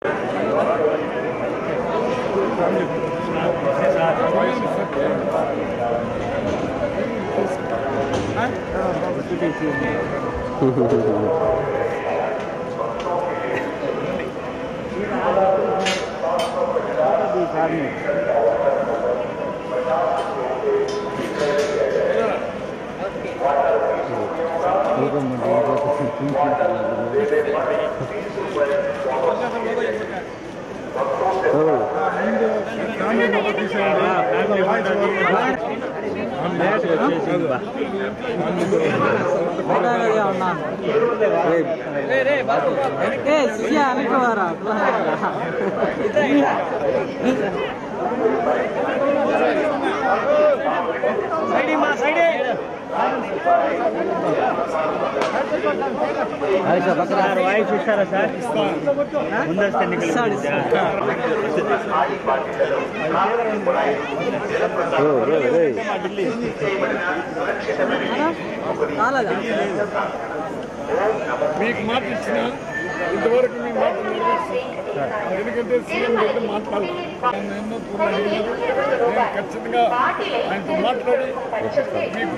మీకు మాట ఇచ్చిన ఇంతవరకు మీ మాట ఎందుకంటే సీఎం దగ్గర మాట్లాడాలి ఎన్నో నేను ఖచ్చితంగా ఆయనతో మాట్లాడి మీకు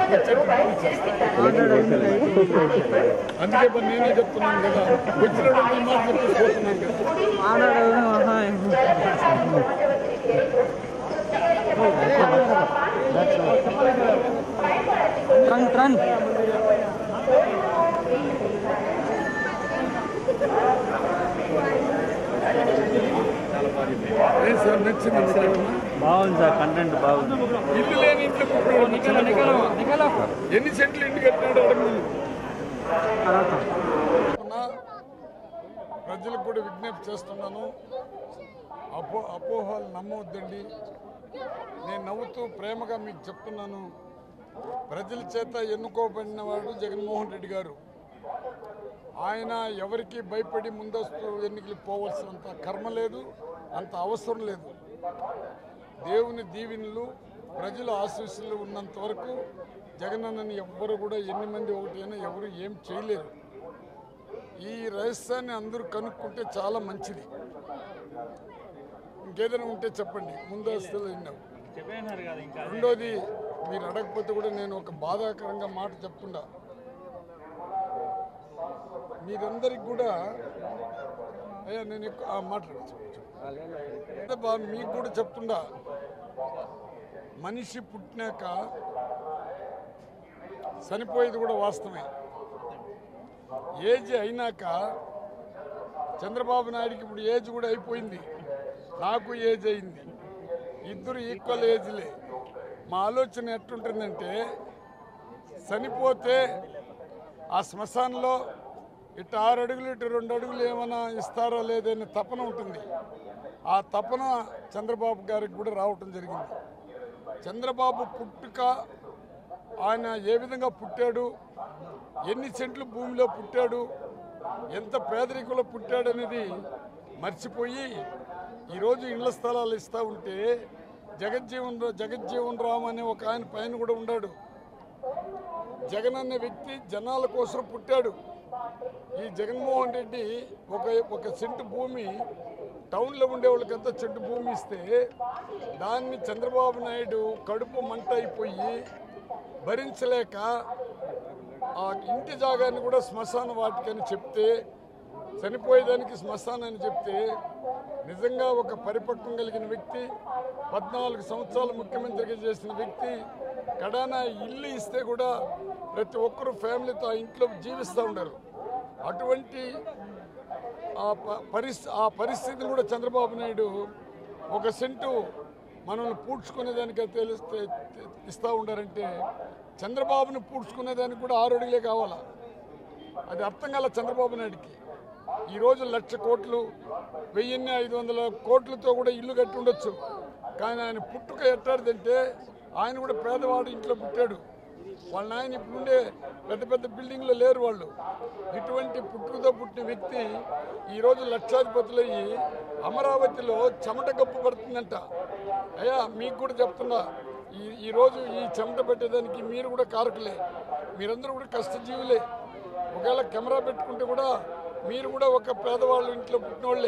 అందుకే నేనే చెప్తున్నాను కదా వచ్చిన మాట చెప్పిపోతున్నాను సార్ నచ్చింది బాగుంది సార్ కంటెంట్ బాగుంది ఇల్లు లేని ఇంట్లో ఎన్ని సెంట్లు ఇంటి కట్టినాడు ప్రజలకు కూడా విజ్ఞప్తి చేస్తున్నాను అపోహలు నమ్మవద్దండి నేను నవ్వుతూ ప్రేమగా మీకు చెప్తున్నాను ప్రజల చేత ఎన్నుకోబడిన వాడు జగన్మోహన్ రెడ్డి గారు ఆయన ఎవరికి భయపడి ముందస్తు ఎన్నికలు పోవాల్సినంత కర్మ లేదు అంత అవసరం లేదు దేవుని దీవెనలు ప్రజల ఆశీస్సులు ఉన్నంత వరకు జగనన్నని ఎవ్వరు కూడా ఎన్ని మంది ఒకటైనా ఎవరు ఏం చేయలేరు ఈ రహస్యాన్ని అందరూ కనుక్కుంటే చాలా మంచిది ఇంకేదైనా ఉంటే చెప్పండి ముందస్తులు విన్నాం రెండోది మీరు అడగకపోతే కూడా నేను ఒక బాధాకరంగా మాట చెప్తుండా మీరందరికి కూడా అయ్యా నేను ఎక్కువ మాట్లాడచ్చు మీకు కూడా చెప్తుండా మనిషి పుట్టినాక చనిపోయేది కూడా వాస్తవమే ఏజ్ అయినాక చంద్రబాబు నాయుడికి ఇప్పుడు ఏజ్ కూడా అయిపోయింది నాకు ఏజ్ అయింది ఇద్దరు ఈక్వల్ ఏజ్లే మా ఆలోచన ఎట్టుంటుందంటే చనిపోతే ఆ శ్మశానంలో ఇటు 6 అడుగులు ఇటు 2 అడుగులు ఏమైనా ఇస్తారో లేదనే తపన ఉంటుంది ఆ తపన చంద్రబాబు గారికి కూడా రావటం జరిగింది చంద్రబాబు పుట్టుక ఆయన ఏ విధంగా పుట్టాడు ఎన్ని సెంట్లు భూమిలో పుట్టాడు ఎంత పేదరికంలో పుట్టాడు అనేది మర్చిపోయి ఈరోజు ఇళ్ల స్థలాలు ఇస్తూ ఉంటే జగజ్జీవన్ రామ్ అనే ఒక ఆయన పైన కూడా ఉన్నాడు జగన్ అనే వ్యక్తి జనాల కోసం పుట్టాడు ఈ జగన్మోహన్ రెడ్డి ఒక సెంటు భూమి టౌన్లో ఉండే వాళ్ళకంతా చెట్టు భూమి ఇస్తే దాన్ని చంద్రబాబు నాయుడు కడుపు మంట అయిపోయి భరించలేక ఆ ఇంటి జాగాన్ని కూడా శ్మశాన వాటికని చెప్తే చనిపోయేదానికి శ్మశానాన్ని చెప్తే నిజంగా ఒక పరిపక్వం కలిగిన వ్యక్తి 14 సంవత్సరాలు ముఖ్యమంత్రిగా చేసిన వ్యక్తి కడానా ఇల్లు ఇస్తే కూడా ప్రతి ఒక్కరూ ఫ్యామిలీతో ఆ ఇంట్లో జీవిస్తూ ఉండరు అటువంటి ఆ పరిస్థితిని కూడా చంద్రబాబు నాయుడు ఒక సెంటు మనల్ని పూడ్చుకునేదానికి తెలిస్తే ఇస్తూ ఉండారంటే చంద్రబాబుని పూడ్చుకునేదానికి కూడా 6 అడుగులే కావాలా అది అర్థం కాల చంద్రబాబు నాయుడికి ఈరోజు 1,00,000 కోట్లు 1,500 కోట్లతో కూడా ఇల్లు కట్టి ఉండొచ్చు కానీ ఆయన పుట్టుక ఎట్టాడిదంటే ఆయన కూడా పేదవాడు ఇంట్లో పుట్టాడు వాళ్ళ నాయన ఇప్పుడుండే పెద్ద పెద్ద బిల్డింగ్లో లేరు వాళ్ళు ఇటువంటి పుట్టుకతో పుట్టిన వ్యక్తి ఈరోజు లక్షాధిపతులయ్యి అమరావతిలో చెమట గప్పు పడుతుందంట అయ్యా మీకు కూడా చెప్తున్నా ఈరోజు ఈ చెమట పెట్టేదానికి మీరు కూడా కారకులే మీరందరూ కూడా కష్టజీవులే ఒకవేళ కెమెరా పెట్టుకుంటే కూడా మీరు కూడా ఒక పేదవాళ్ళు ఇంట్లో పుట్టినోళ్ళే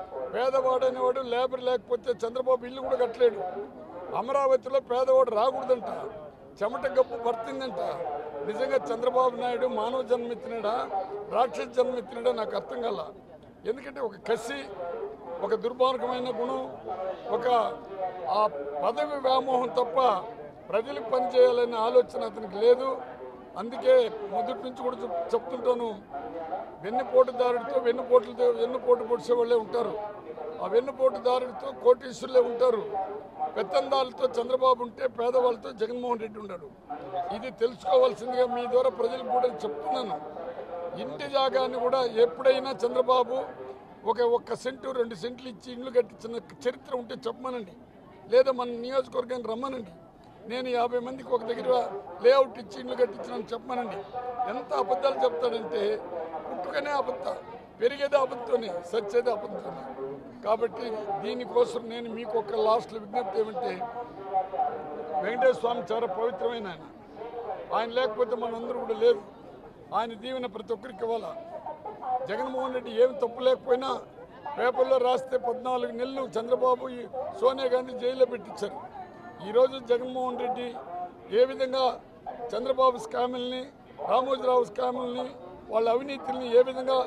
పేదవాడు అనేవాడు లేబర్ లేకపోతే చంద్రబాబు ఇల్లు కూడా కట్టలేడు. అమరావతిలో పేదవాడు రాకూడదంట, చెమట గప్పు పడుతుందంట. నిజంగా చంద్రబాబు నాయుడు మానవ జన్మెత్తినాడా రాక్షస జన్మెత్తినాడా నాకు అర్థం కల. ఎందుకంటే ఒక కసి, ఒక దుర్మార్గమైన గుణం, ఒక ఆ పదవి వ్యామోహం తప్ప ప్రజలకు పనిచేయాలనే ఆలోచన అతనికి లేదు. అందుకే మొదటి నుంచి కూడా చెప్తుంటాను, వెన్నుపోటుదారుడితో వెన్నుపోటు పొడిచే వాళ్ళే ఉంటారు, ఆ వెన్నుపోటుదారుడితో కోటీశ్వరులే ఉంటారు. పెత్తందాలతో చంద్రబాబు ఉంటే పేదవాళ్ళతో జగన్మోహన్ రెడ్డి ఉన్నాడు. ఇది తెలుసుకోవాల్సిందిగా మీ ద్వారా ప్రజలకు కూడా చెప్తున్నాను. ఇంటి జాగాన్ని కూడా ఎప్పుడైనా చంద్రబాబు ఒక్క సెంటు 2 సెంట్లు ఇచ్చి ఇండ్లు కట్టించిన చరిత్ర ఉంటే చెప్పమనండి, లేదా మన నియోజకవర్గాన్ని రమ్మనండి. నేను 50 మందికి ఒక దగ్గర లేఅవుట్ ఇచ్చి ఇండ్లు కట్టించినని చెప్పమనండి. ఎంత అబద్ధాలు చెప్తాడంటే పుట్టుకనే అబద్ధ, పెరిగేదే అబద్ధతోనే, సచ్చేదే అబద్ధతోనే. కాబట్టి దీనికోసం నేను మీకు ఒక లాస్ట్లో విజ్ఞప్తి ఏమంటే, వెంకటేశ్వర స్వామి చాలా పవిత్రమైన ఆయన లేకపోతే మనందరూ కూడా లేదు. ఆయన దీవెన ప్రతి ఒక్కరికి ఇవ్వాలా. జగన్మోహన్ రెడ్డి ఏమి తప్పు లేకపోయినా పేపర్లో రాస్తే 14 నెలలు చంద్రబాబు సోనియా గాంధీ జైల్లో పెట్టించారు. ఈరోజు జగన్మోహన్ రెడ్డి ఏ విధంగా చంద్రబాబు స్కాముల్ని, రామోజీరావు స్కాముల్ని, వాళ్ళ అవినీతిని ఏ విధంగా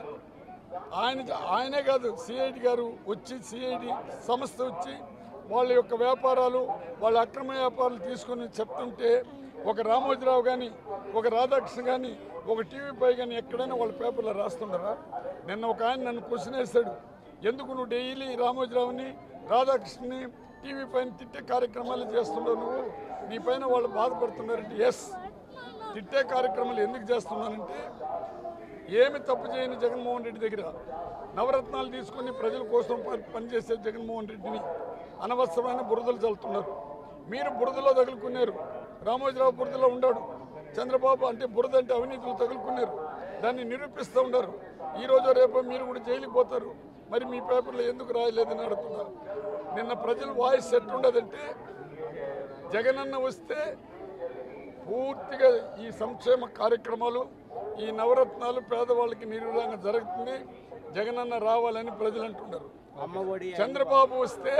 ఆయనే కాదు సిఐడి గారు వచ్చి, సిఐడి సంస్థ వచ్చి వాళ్ళ యొక్క వ్యాపారాలు, వాళ్ళ అక్రమ వ్యాపారాలు తీసుకొని చెప్తుంటే ఒక రామోజీరావు కానీ, ఒక రాధాకృష్ణ కానీ, ఒక టీవీపై కానీ ఎక్కడైనా వాళ్ళ పేపర్లో రాస్తుండరా? నిన్న ఒక ఆయన నన్ను క్వశ్చన్ వేశాడు, ఎందుకు నువ్వు డైలీ రామోజీరావుని, రాధాకృష్ణని టీవీ పైన తిట్టే కార్యక్రమాలు చేస్తున్నావు, నువ్వు నీ పైన వాళ్ళు బాధపడుతున్నారంటే, ఎస్, తిట్టే కార్యక్రమాలు ఎందుకు చేస్తున్నానంటే, ఏమి తప్పు చేయని జగన్మోహన్ రెడ్డి దగ్గర నవరత్నాలు తీసుకుని ప్రజల కోసం పనిచేసే జగన్మోహన్ రెడ్డిని అనవసరమైన బురదలు చల్లుతున్నారు. మీరు బురదలో తగులుకున్నారు, రామోజీరావు బురదలో ఉన్నాడు, చంద్రబాబు అంటే బురద అంటే అవినీతులు తగులుకున్నారు, దాన్ని నిరూపిస్తూ ఉన్నారు. ఈరోజు రేపు మీరు కూడా జైలుకి పోతారు. మరి మీ పేపర్లో ఎందుకు రాయలేదని అడుగుతున్నారు. నిన్న ప్రజల వాయిస్ ఎట్లుండదంటే, జగనన్న వస్తే పూర్తిగా ఈ సంక్షేమ కార్యక్రమాలు, ఈ నవరత్నాలు పేదవాళ్ళకి నిర్విధంగా జరుగుతుంది, జగనన్న రావాలని ప్రజలు అంటున్నారు. చంద్రబాబు వస్తే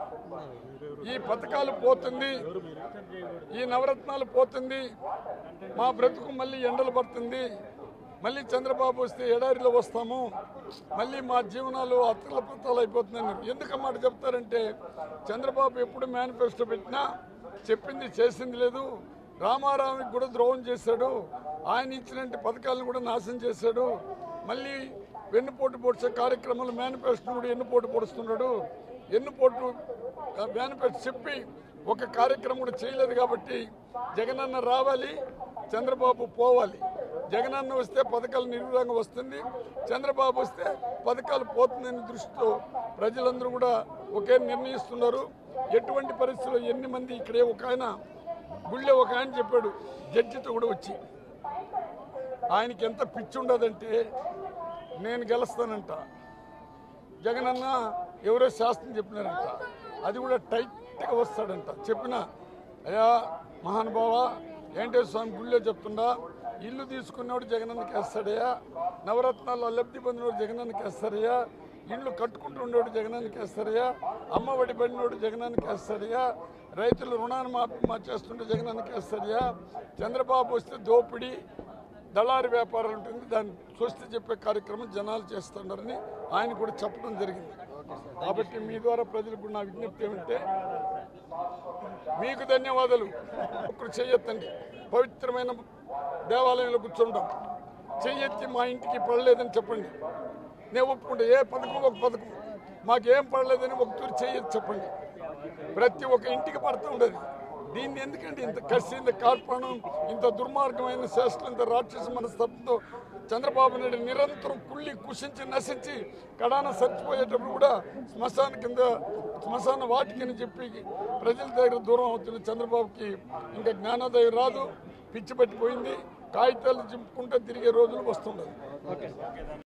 ఈ పథకాలు పోతుంది, ఈ నవరత్నాలు పోతుంది, మా బ్రతుకు మళ్ళీ ఎండలు పడుతుంది, మళ్ళీ చంద్రబాబు వస్తే ఎడారిలో వస్తాము, మళ్ళీ మా జీవనాలు అత్తల పత్రాలు అయిపోతుందని ఎందుకన్నమాట చెప్తారంటే, చంద్రబాబు ఎప్పుడు మేనిఫెస్టో పెట్టినా చెప్పింది చేసింది లేదు. రామారావుకి కూడా ద్రోహం చేశాడు, ఆయన ఇచ్చినట్టు పథకాలను కూడా నాశనం చేశాడు. మళ్ళీ వెన్నుపోటు పొడిచే కార్యక్రమాలు మేనిఫెస్టో కూడా ఎన్నుపోటు పొడుస్తున్నాడు. ఎన్నుపోటు మేనిఫెస్టో చెప్పి ఒక కార్యక్రమం కూడా చేయలేదు. కాబట్టి జగనన్న రావాలి, చంద్రబాబు పోవాలి. జగనన్న వస్తే పథకాలు నిర్విధంగా వస్తుంది, చంద్రబాబు వస్తే పథకాలు పోతుందనే దృష్టితో ప్రజలందరూ కూడా ఒకే నిర్ణయిస్తున్నారు. ఎటువంటి పరిస్థితుల్లో ఎన్ని మంది ఇక్కడే ఒక ఆయన గుళ్ళే ఒక ఆయన చెప్పాడు, జడ్జితో కూడా వచ్చి, ఆయనకి ఎంత పిచ్చి ఉండదంటే, నేను గెలుస్తానంట, జగనన్న ఎవరో శాస్త్రం చెప్పినారంట, అది కూడా టైట్గా వస్తాడంట. చెప్పిన అయ్యా మహానుభావ, వెంకటేశ్వర స్వామి గుళ్ళో చెప్తుండా, ఇల్లు తీసుకున్నవాడు జగనన్నకి వేస్తాడయ్యా, నవరత్నాల్లో లబ్ధి పొందినవాడు జగనన్నకి వేస్తారయ్యా, ఇళ్ళు కట్టుకుంటుండేవాడు జగనన్నకి వేస్తారయ్యా, అమ్మఒడి పడినోడు జగనన్నకి వేస్తాడయ్యా, రైతులు రుణాన్ని మాఫీ చేస్తుంటే జగనన్నకి వేస్తాడయ్యా. చంద్రబాబు వస్తే దోపిడీ, దళారి వ్యాపారం ఉంటుంది, దాన్ని స్వస్తి చెప్పే కార్యక్రమం జనాలు చేస్తున్నారని ఆయన కూడా చెప్పడం జరిగింది. కాబట్టి మీ ద్వారా ప్రజలకు నా విజ్ఞప్తి ఏమంటే, మీకు ధన్యవాదాలు. ఒకరు చెయ్యొద్దండి, పవిత్రమైన దేవాలయంలో కూర్చుంటాం, చెయ్యెత్తి మా ఇంటికి పడలేదని చెప్పండి, నేను ఒప్పుకుంటా. ఏ పథకం ఒక పథకం, మాకేం పడలేదని ఒక తూరి చెయ్యొద్దు చెప్పండి. ప్రతి ఒక్క ఇంటికి పడుతూ ఉండదు. దీన్ని ఎందుకంటే ఇంత కసి, ఇంత కార్పణం, ఇంత దుర్మార్గమైన శాస్త్రం, ఇంత రాక్షస మనస్తత్వంతో చంద్రబాబు నాయుడు నిరంతరం కుళ్ళి కుషించి నశించి కడాన చచ్చిపోయేటప్పుడు కూడా శ్మశాన వాటికని చెప్పి ప్రజల దగ్గర దూరం అవుతున్న చంద్రబాబుకి ఇంకా జ్ఞానోదయం రాదు, పిచ్చి పట్టిపోయింది, కాగితాలు చింపుకుంటూ తిరిగే రోజులు వస్తుండదు.